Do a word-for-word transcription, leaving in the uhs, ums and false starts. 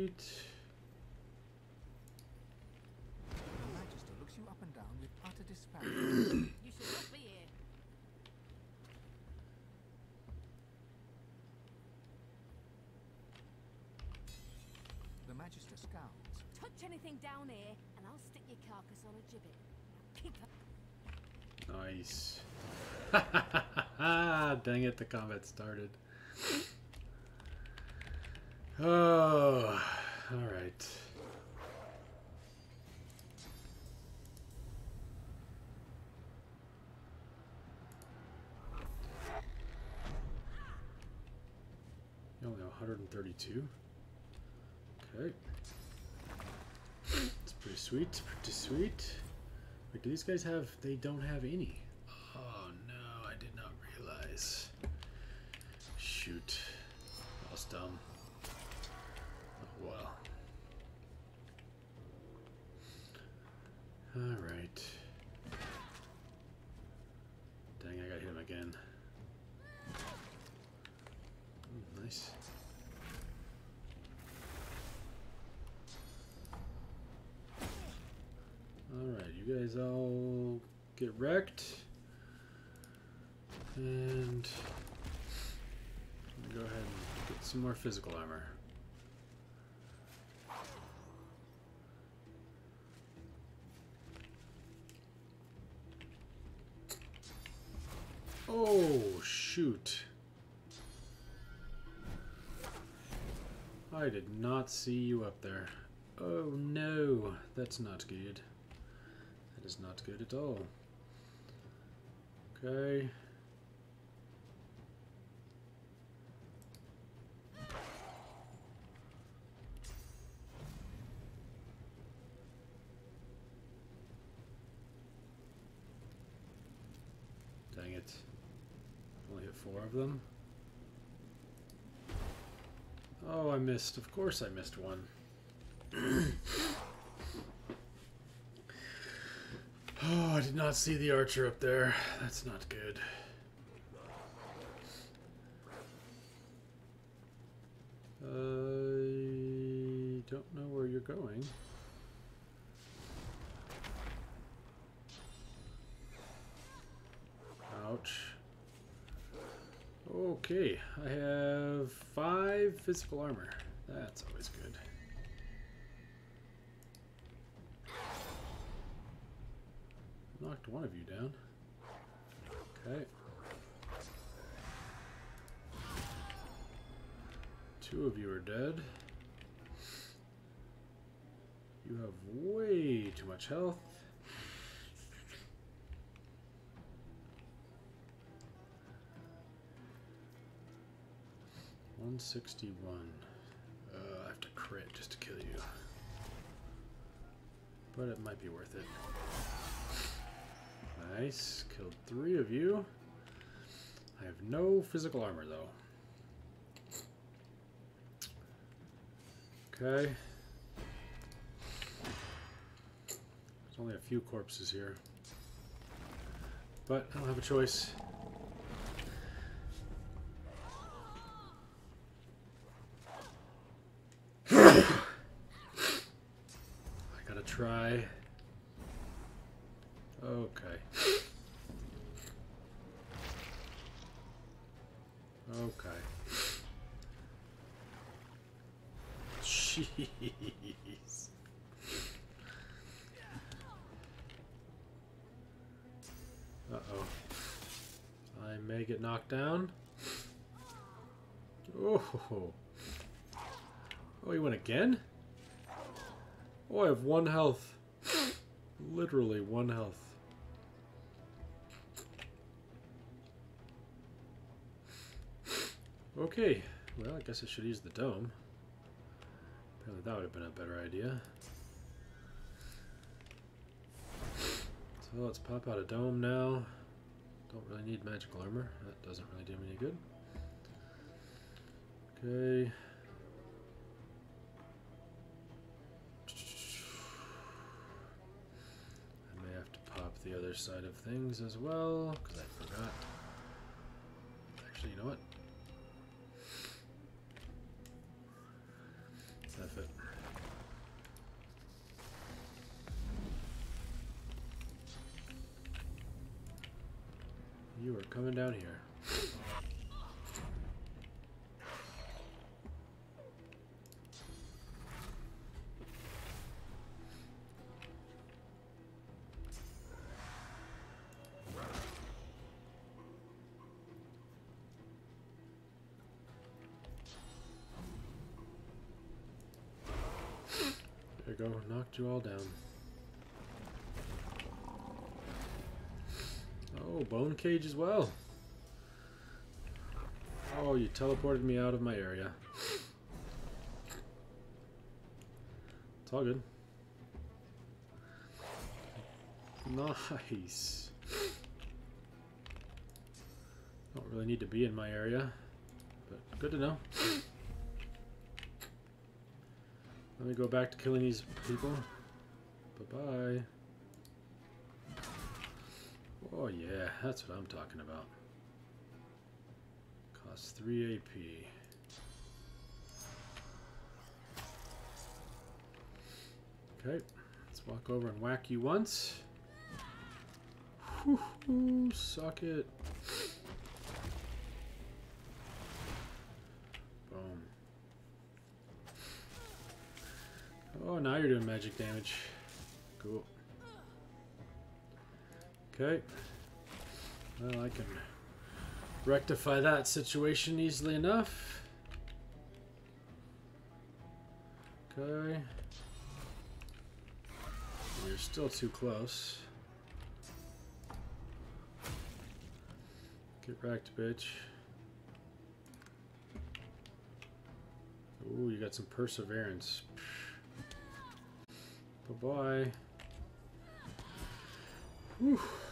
sweet. The Magister looks you up and down with utter despair. You should not be here. The Magister scowls. Touch anything down here, and I'll stick your carcass on a gibbet. Keep up. Nice. Dang it, the combat started. Oh, all right. You only have one hundred thirty-two. Okay. It's pretty sweet, pretty sweet. Wait, do these guys have... They don't have any. Oh no, I did not realize. Shoot. That was dumb. Oh well. Alright. Dang, I gotta hit him again. Ooh, nice. Alright, you guys all get wrecked. And I'm gonna go ahead and get some more physical armor. Oh, shoot. I did not see you up there. Oh no, that's not good. That is not good at all. Okay. Dang it. Only hit four of them. Oh, I missed. Of course I missed one. Oh, I did not see the archer up there. That's not good. I don't know where you're going. Ouch. Okay, I have five physical armor. That's always good. Knocked one of you down. Okay. Two of you are dead. You have way too much health. one sixty-one. Uh, I have to crit just to kill you. But it might be worth it. Nice. Killed three of you. I have no physical armor, though. Okay. There's only a few corpses here. But I don't have a choice. I gotta try. Okay. Okay. Jeez. Uh-oh. I may get knocked down. Oh. Oh, he went again? Oh, I have one health. Literally one health. Okay, well, I guess I should use the dome. Apparently that would have been a better idea. So let's pop out a dome now. Don't really need magical armor. That doesn't really do me any good. Okay. I may have to pop the other side of things as well, because I forgot. Actually, you know what? F it. You are coming down here. There you go, knocked you all down. Oh, bone cage as well. Oh, you teleported me out of my area. It's all good. Nice. Don't really need to be in my area, but good to know. Let me go back to killing these people. Bye-bye. Oh yeah, that's what I'm talking about. Costs three A P. Okay, let's walk over and whack you once. Whew, suck it. Boom. Oh, now you're doing magic damage. Cool. Okay. Well, I can rectify that situation easily enough. Okay. You're still too close. Get wrecked, bitch. Ooh, you got some perseverance. Bye-bye. Whew.